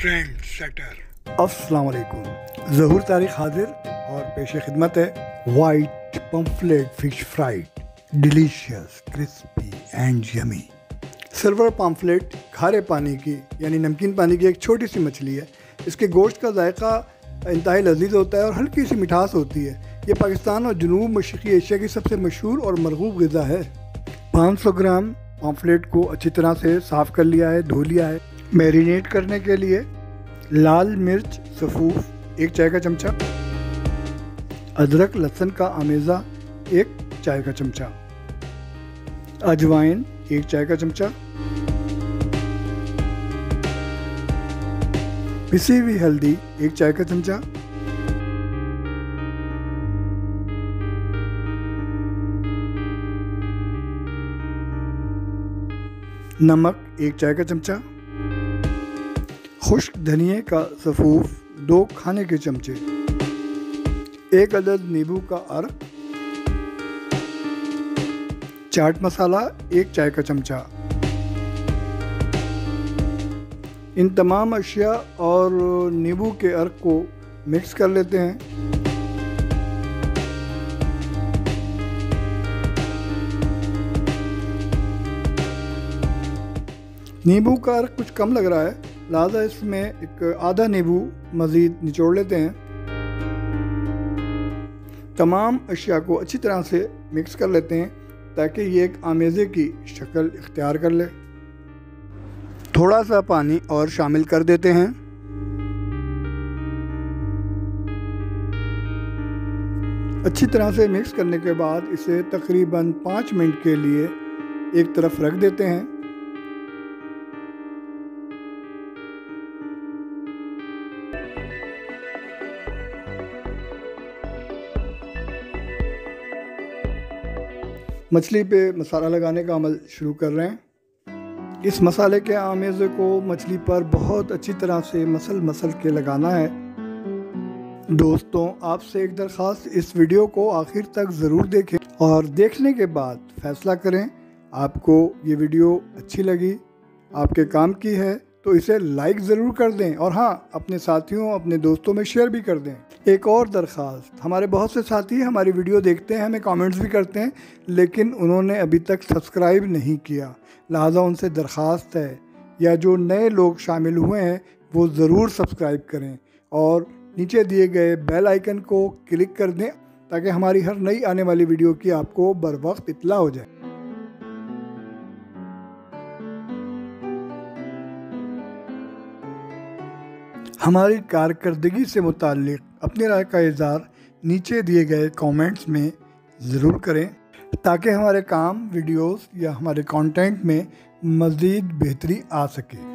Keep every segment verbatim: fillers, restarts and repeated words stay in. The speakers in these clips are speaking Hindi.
Trend setter. अस्सलाम वालेकुम। ज़हूर तारिक हाजिर और पेश खिदमत है white pomfret fish fry, delicious crispy and yummy. Silver pomfret खारे पानी की यानी नमकीन पानी की एक छोटी सी मछली है। इसके गोश्त का जायका इंतहाई लजीज होता है और हल्की सी मिठास होती है। ये पाकिस्तान और जनूब मशरक़ी एशिया की सबसे मशहूर और मरगूब ग़िज़ा है। पाँच सौ ग्राम पम्फलेट को अच्छी तरह से साफ़ कर लिया है, धो लिया है। मैरिनेट करने के लिए लाल मिर्च सफ़ूफ एक चाय का चमचा, अदरक लहसुन का आमेज़ा एक चाय का चमचा, अजवाइन एक चाय का चमचा, पिसी हुई हल्दी एक चाय का चमचा, नमक एक चाय का चमचा, खुश्क धनिए का सफ़ूफ दो खाने के चमचे, एक अदद नींबू का अर्क, चाट मसाला एक चाय का चमचा। इन तमाम अशिया और नींबू के अर्क को मिक्स कर लेते हैं। नींबू का अर्क कुछ कम लग रहा है, लिहाजा इसमें एक आधा नींबू मज़ीद निचोड़ लेते हैं। तमाम अशिया को अच्छी तरह से मिक्स कर लेते हैं ताकि ये एक आमेज़े की शक्ल इख्तियार कर ले। थोड़ा सा पानी और शामिल कर देते हैं। अच्छी तरह से मिक्स करने के बाद इसे तकरीबन पाँच मिनट के लिए एक तरफ रख देते हैं। मछली पे मसाला लगाने का अमल शुरू कर रहे हैं। इस मसाले के आमेज़े को मछली पर बहुत अच्छी तरह से मसल मसल के लगाना है। दोस्तों, आपसे एक दरख्वास्त, इस वीडियो को आखिर तक ज़रूर देखें और देखने के बाद फैसला करें आपको ये वीडियो अच्छी लगी, आपके काम की है तो इसे लाइक ज़रूर कर दें और हाँ, अपने साथियों अपने दोस्तों में शेयर भी कर दें। एक और दरख्वास्त, हमारे बहुत से साथी हमारी वीडियो देखते हैं, हमें कमेंट्स भी करते हैं, लेकिन उन्होंने अभी तक सब्सक्राइब नहीं किया। लिहाजा उनसे दरख्वास्त है, या जो नए लोग शामिल हुए हैं वो ज़रूर सब्सक्राइब करें और नीचे दिए गए बेल आइकन को क्लिक कर दें ताकि हमारी हर नई आने वाली वीडियो की आपको बर वक्त इत्तला हो जाए। हमारी कारकर्दगी से मुताल्लिक अपनी राय का इज़हार नीचे दिए गए कमेंट्स में ज़रूर करें ताकि हमारे काम, वीडियोस या हमारे कंटेंट में मज़ीद बेहतरी आ सके।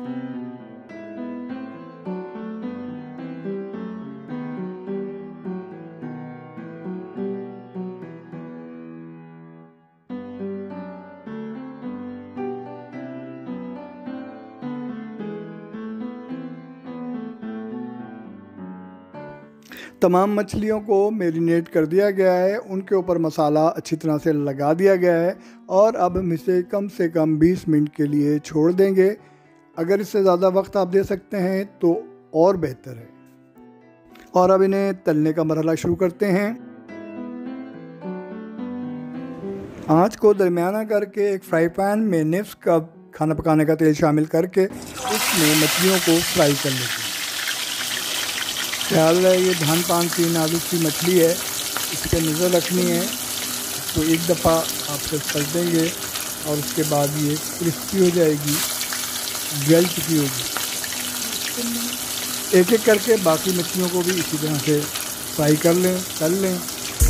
तमाम मछलियों को मैरिनेट कर दिया गया है, उनके ऊपर मसाला अच्छी तरह से लगा दिया गया है और अब हम इसे कम से कम बीस मिनट के लिए छोड़ देंगे। अगर इससे ज़्यादा वक्त आप दे सकते हैं तो और बेहतर है। और अब इन्हें तलने का मरहला शुरू करते हैं। आंच को दरमियाना करके एक फ्राई पैन में निफ्स का खाना पकाने का तेल शामिल करके उसमें मछलियों को फ्राई कर लेते हैं। ख्याल है ये धान पान की नाजुक सी मछली है, इस पर नज़र रखनी है। तो एक दफ़ा आप सिर्फ कर देंगे और उसके बाद ये क्रिस्पी हो जाएगी, जल चुकी होगी। एक एक करके बाकी मछलियों को भी इसी तरह से फ्राई कर लें, तल लें।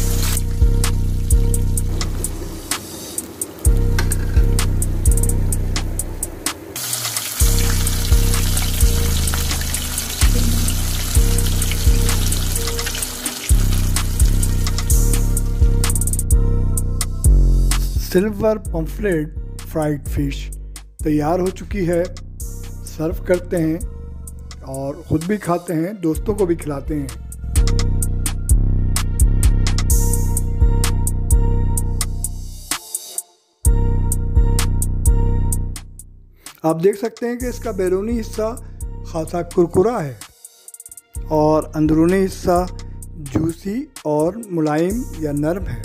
सिल्वर पम्फलेट फ्राइड फ़िश तैयार हो चुकी है। सर्व करते हैं और ख़ुद भी खाते हैं, दोस्तों को भी खिलाते हैं। आप देख सकते हैं कि इसका बैरूनी हिस्सा खासा कुरकुरा है और अंदरूनी हिस्सा जूसी और मुलायम या नरम है।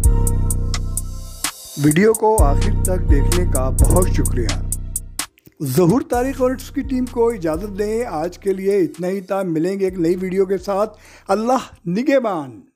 वीडियो को आखिर तक देखने का बहुत शुक्रिया। ज़हूर तारिक और उसकी टीम को इजाज़त दें। आज के लिए इतना ही था। मिलेंगे एक नई वीडियो के साथ। अल्लाह निगहबान।